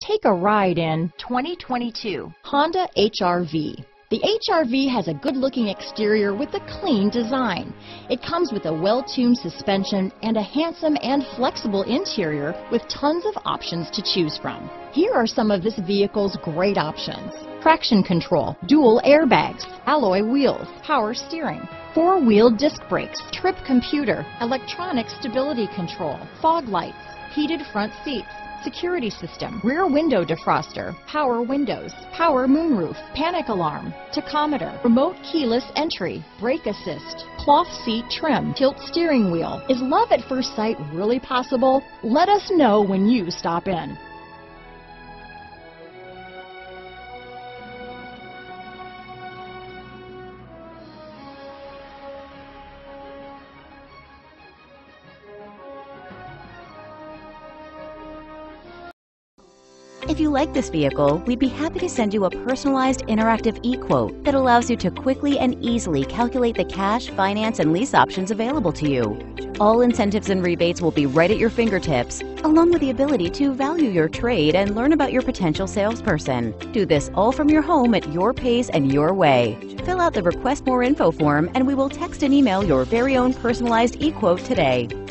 Take a ride in 2022 Honda HR-V. The HR-V has a good-looking exterior with a clean design. It comes with a well-tuned suspension and a handsome and flexible interior with tons of options to choose from. Here are some of this vehicle's great options: traction control, dual airbags, alloy wheels, power steering, four-wheel disc brakes, trip computer, electronic stability control, fog lights, heated front seats, security system, rear window defroster, power windows, power moonroof, panic alarm, tachometer, remote keyless entry, brake assist, cloth seat trim, tilt steering wheel. Is love at first sight really possible? Let us know when you stop in. If you like this vehicle, we'd be happy to send you a personalized interactive e-quote that allows you to quickly and easily calculate the cash, finance, and lease options available to you. All incentives and rebates will be right at your fingertips, along with the ability to value your trade and learn about your potential salesperson. Do this all from your home at your pace and your way. Fill out the Request More Info form and we will text and email your very own personalized e-quote today.